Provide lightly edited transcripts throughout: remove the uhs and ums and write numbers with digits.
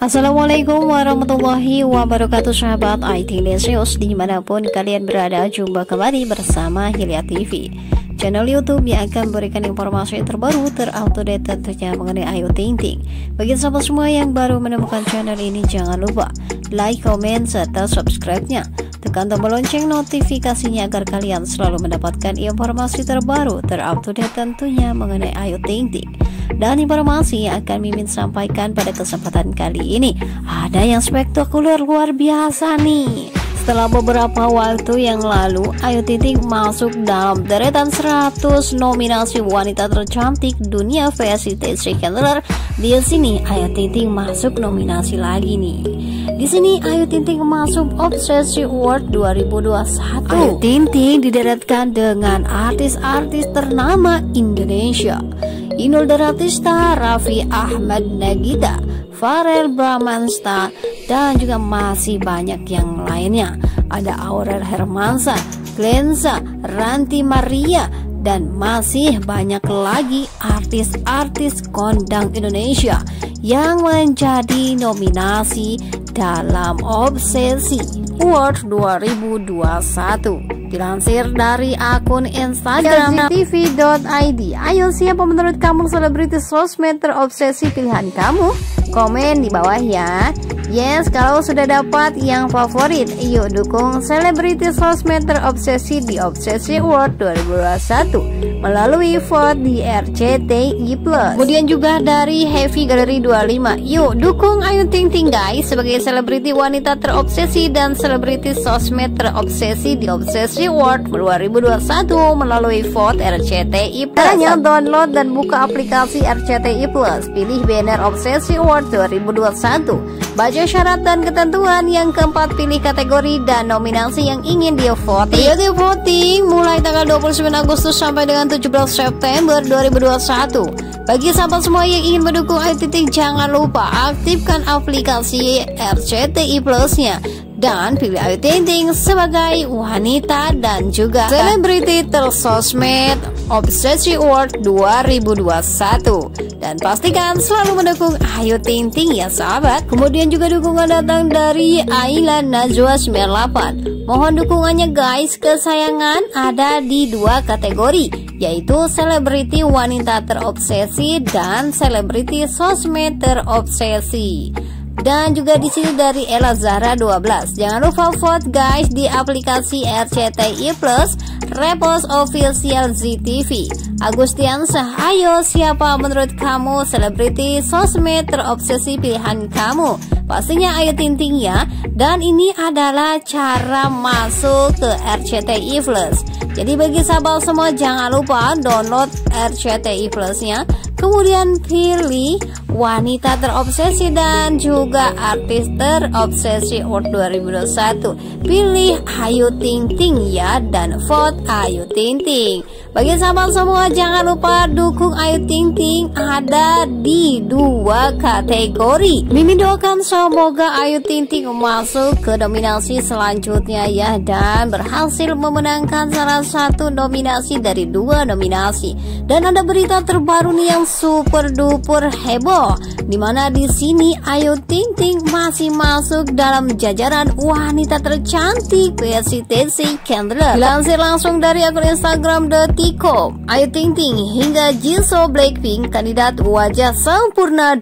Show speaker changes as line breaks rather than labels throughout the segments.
Assalamualaikum warahmatullahi wabarakatuh, sahabat IT News dimanapun kalian berada. Jumpa kembali bersama Hilya TV, channel YouTube yang akan memberikan informasi terbaru terupdate tentunya mengenai Ayu Ting Ting. Bagi sahabat semua yang baru menemukan channel ini, jangan lupa like, komen, serta subscribe-nya. Tekan tombol lonceng notifikasinya agar kalian selalu mendapatkan informasi terbaru terupdate tentunya mengenai Ayu Ting Ting. Dan informasi yang akan Mimin sampaikan pada kesempatan kali ini ada yang spektakuler luar biasa nih. Setelah beberapa waktu yang lalu, Ayu Ting Ting masuk dalam deretan 100 nominasi wanita tercantik dunia versi TC Candler. Di sini Ayu Ting Ting masuk nominasi lagi nih. Di sini Ayu Ting Ting masuk Obsesi Award 2021. Ayu Ting Ting dideretkan dengan artis-artis ternama Indonesia: Inul Daratista, Raffi Ahmad, Nagita, Farel Bramasta, dan juga masih banyak yang lainnya. Ada Aurel Hermansyah, Glenza, Ranti Maria, dan masih banyak lagi artis-artis kondang Indonesia yang menjadi nominasi dalam Obsesi Award 2021. Dilansir dari akun Instagram tv.id. Ayo, siapa menurut kamu selebritis sosmed terobsesi pilihan kamu? Komen di bawah ya. Yes, kalau sudah dapat yang favorit, yuk dukung selebritis sosmed terobsesi di Obsesi Award 2021 melalui vote di RCTI Plus. Kemudian juga dari Heavy Gallery 25, yuk dukung Ayu Ting Ting guys sebagai selebriti wanita terobsesi dan selebriti sosmed terobsesi di Obsesi Award 2021 melalui vote RCTI Plus. Caranya download dan buka aplikasi RCTI Plus, pilih banner Obsesi Award 2021, baca syarat dan ketentuan. Yang keempat, pilih kategori dan nominasi yang ingin dia voting. Dia voting mulai tanggal 29 Agustus sampai dengan 17 September 2021. Bagi sahabat semua yang ingin mendukung Ayu Ting Ting, jangan lupa aktifkan aplikasi RCTI Plus-nya dan pilih Ayu Ting Ting sebagai wanita dan juga selebriti tersosmed Obsesi Award 2021. Dan pastikan selalu mendukung Ayu Ting Ting ya sahabat. Kemudian juga dukungan datang dari Ayla Najwa 98. Mohon dukungannya guys, kesayangan ada di dua kategori, yaitu selebriti wanita terobsesi dan selebriti sosmed terobsesi. Dan juga di sini dari Ella Zahra 12. Jangan lupa vote guys di aplikasi RCTI Plus, repost official ZTV. Agustiansah, ayo siapa menurut kamu selebriti sosmed terobsesi pilihan kamu? Pastinya Ayu Ting Ting ya. Dan ini adalah cara masuk ke RCTI Plus. Jadi bagi sahabat semua jangan lupa download RCTI Plus-nya, kemudian pilih wanita terobsesi dan juga artis terobsesi Award 2021. Pilih Ayu Ting Ting ya dan vote Ayu Ting Ting. Bagi sahabat semua jangan lupa dukung Ayu Ting Ting, ada di dua kategori. Mimin doakan semoga Ayu Ting Ting masuk ke nominasi selanjutnya ya, dan berhasil memenangkan salah satu nominasi dari dua nominasi. Dan ada berita terbaru nih yang super duper heboh, dimana di sini Ayu Ting Ting masih masuk dalam jajaran wanita tercantik versi TC Candler. Dilansir langsung dari akun Instagram Detikcom, Ayu Ting Ting hingga Jisoo Blackpink kandidat wajah sempurna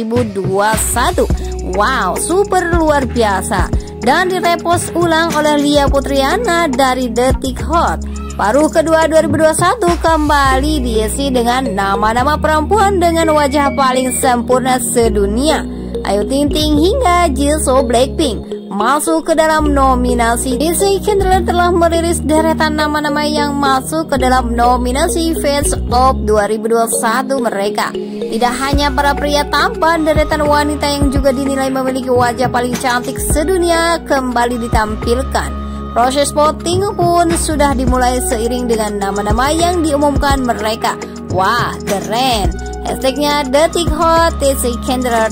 2021. Wow, super luar biasa. Dan direpost ulang oleh Lia Putriana dari Detik Hot. Paruh kedua 2021 kembali diisi dengan nama-nama perempuan dengan wajah paling sempurna sedunia. Ayu Ting Ting hingga Jisoo Blackpink masuk ke dalam nominasi. TC Candler telah merilis deretan nama-nama yang masuk ke dalam nominasi Face of 2021 mereka. Tidak hanya para pria tampan, deretan wanita yang juga dinilai memiliki wajah paling cantik sedunia kembali ditampilkan. Proses voting pun sudah dimulai seiring dengan nama-nama yang diumumkan mereka. Wah, keren. Hashtagnya Detik Hot TC Candler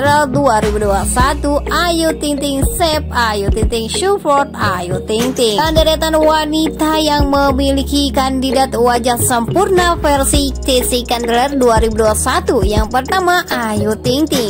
2021. Ayu Ting Ting save Ayu Ting Ting, support Ayu Ting Ting. Dan deretan wanita yang memiliki kandidat wajah sempurna versi TC Candler 2021. Yang pertama Ayu Ting Ting.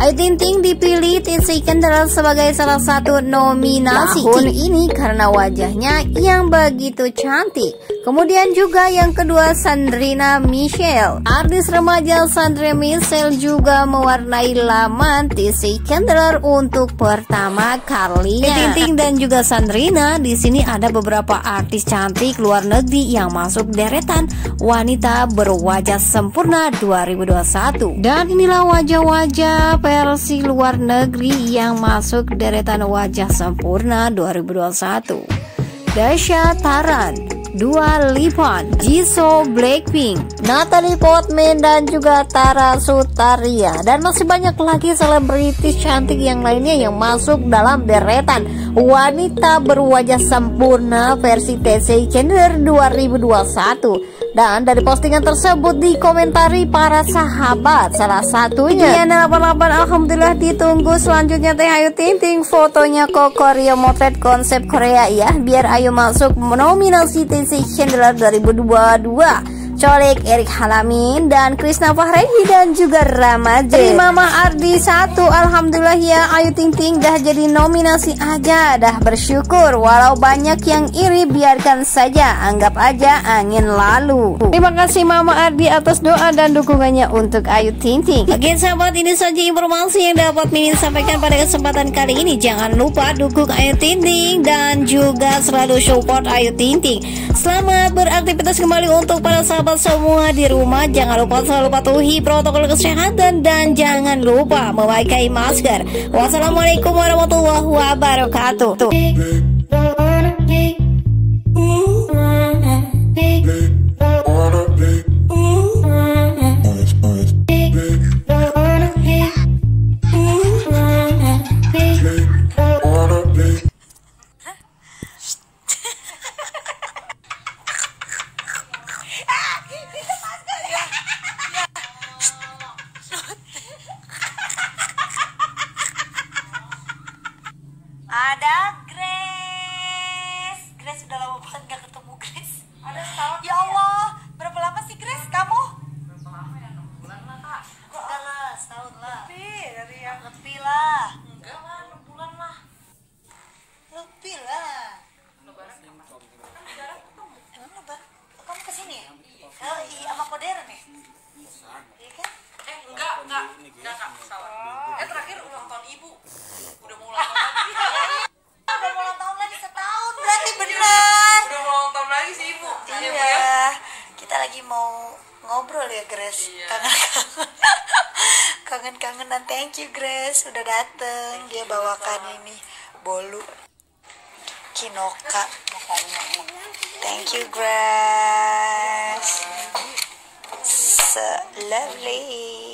Ayu Ting Ting dipilih Tessy Kendall sebagai salah satu nominasi tahun ini karena wajahnya yang begitu cantik. Kemudian juga yang kedua Sandrina Michelle. Artis remaja Sandrina Michelle juga mewarnai laman Tessy Kendall untuk pertama kalinya. Ayu Ting Ting dan juga Sandrina, di sini ada beberapa artis cantik luar negeri yang masuk deretan wanita berwajah sempurna 2021. Dan inilah wajah-wajah versi luar negeri yang masuk deretan wajah sempurna 2021. Dasha Taran, Dua Lipa, Jisoo Blackpink, Natalie Portman dan juga Tara Sutaria, dan masih banyak lagi selebritis cantik yang lainnya yang masuk dalam deretan wanita berwajah sempurna versi Tessy Kendall 2021. Dan dari postingan tersebut dikomentari para sahabat, salah satunya Diana 88. Alhamdulillah ditunggu selanjutnya teh Ayu Ting Ting fotonya Korea motret konsep Korea ya, biar Ayu masuk nominasi Tessy Kendall 2022. Colek Erik Halamin dan Krisna Fahrendi dan juga Ramadan. Dari Mama Ardi 1, alhamdulillah ya, Ayu Ting Ting dah jadi nominasi aja, dah bersyukur. Walau banyak yang iri, biarkan saja, anggap aja angin lalu. Terima kasih Mama Ardi atas doa dan dukungannya untuk Ayu Ting Ting. Oke sahabat, ini saja informasi yang dapat Mimin sampaikan pada kesempatan kali ini. Jangan lupa dukung Ayu Ting Ting dan juga selalu support Ayu Ting Ting. Selamat beraktivitas kembali untuk para sahabat semua di rumah. Jangan lupa selalu patuhi protokol kesehatan dan jangan lupa memakai masker. Wassalamualaikum warahmatullahi wabarakatuh.
Ada Grace. Grace udah lama banget gak ketemu Grace. Ada setahun. Ya Allah, berapa lama sih Grace kamu? Berapa lama ya? 6 bulan lah kak. Enggak lah, setahun lah. Lebih dari yang lebih lah. Enggak lah, 6 bulan lah. Lebih lah. Lebaran kapan? Kan jarang ketemu. Emang lebaran? Kamu kesini ya? Oh iya, sama Koderen ya? Iya kan?
Enggak kak, salah. Terakhir ulang tahun ibu. Udah mau ulang tahun lagi.
Udah mau ulang tahun lagi setahun, berarti benar.
Udah mau ulang tahun lagi sih ibu.
Iya, kita lagi mau ngobrol ya Grace.
Iya.
Kangen-kangenan. Thank you Grace udah dateng. Dia bawakan ini bolu kinoka. Thank you Grace. So lovely.